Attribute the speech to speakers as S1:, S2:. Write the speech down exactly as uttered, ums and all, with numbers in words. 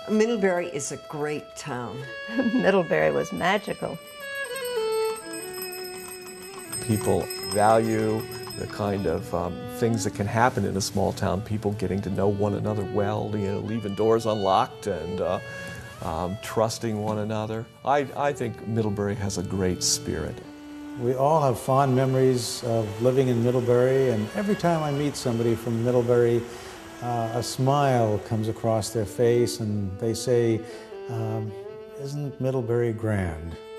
S1: Middlebury is a great town.
S2: Middlebury was magical.
S3: People value the kind of um, things that can happen in a small town, people getting to know one another well, you know, leaving doors unlocked and uh, um, trusting one another. I, I think Middlebury has a great spirit.
S4: We all have fond memories of living in Middlebury, and every time I meet somebody from Middlebury, uh, a smile comes across their face and they say, um, "Isn't Middlebury grand?"